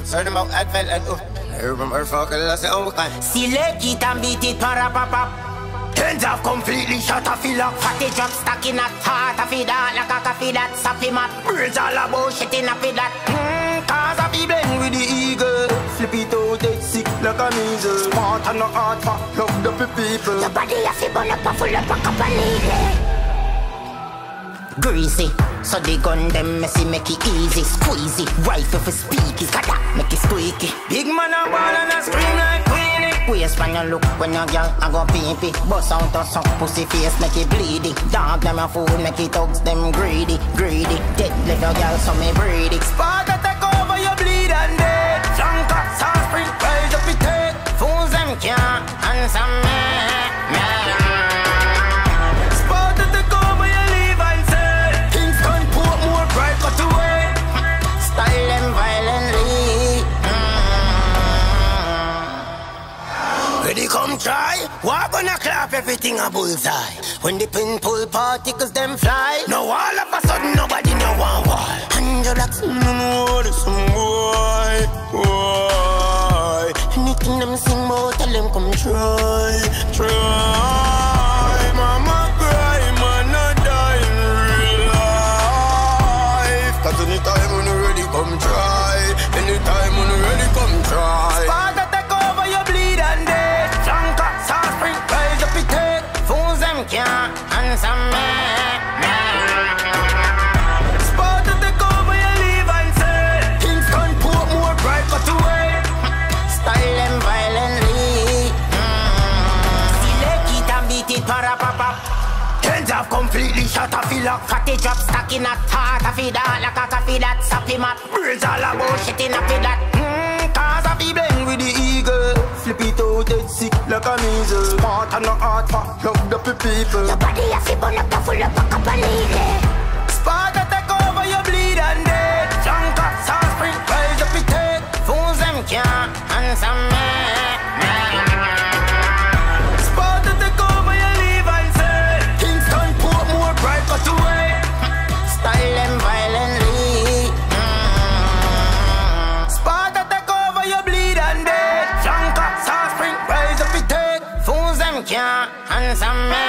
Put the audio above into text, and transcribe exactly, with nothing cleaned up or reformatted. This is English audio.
Concerned about Advent and uh Remember fucking last oh my Select it and beat it para pop pop. Hands off completely shut off feel up. Fatty drop stuck in a heart of it that like a coffee that sap him up. Birds all about shit in a fit that mm, cause I be blend with the eagle. Flip it out dead sick like a measles. Smart and not hard for love the people. Your body a fi burn up a full up a cup of needle. Greasy, so the gun them messy make it easy. Squeezy, rifle for speaky. Kata, make it squeaky. Big man a ball and a scream like Queenie. Waist when you look when your girl a go pee-pee. Bust out a suck pussy face make it bleedy. Dog them a fool make it thugs them greedy. Greedy, dead little girl so me breedy. Spot to take over your bleed and dead. Flanker, sauce spring, rise up it head. Fools them can't answer me. Style them violently. Mm. Ready come try. Walk gonna clap everything a bullseye. When the pin pull particles them fly. Now all of a sudden nobody know one why. Hundred lakhs no more some boy. Boy. Anything them sing about tell them come try. Try. Mama cry man not die in real life. Cause anytime when you ready come try. Anytime when you ready come try. Spot to take over your bleed and dead. Flanker, sauce spring, rise up it head. Fools them can't answer me. Spot to take over your leave and say. Kingston put more bright but away. Style them violently. mm. Select it and beat it para pop pop. Hands off completely shut off feel up. Fatty drop stuck in a heart of it that like a coffee that sap him up. Birds all about shit in a fit that mm, cause I be blend with the eagle. Flip it out dead sick like a measles. Smart and not hard for love the people. Your body a fi burn up a full up a cup of needle. Spot to take over your bleed and dead. Flanker, sauce spring, rise up it head. Fools them can't answer me. Style them violently. mm. Spot to take over your bleed and dead. Flanker, sauce spring, rise up it head. Fools them can't answer me.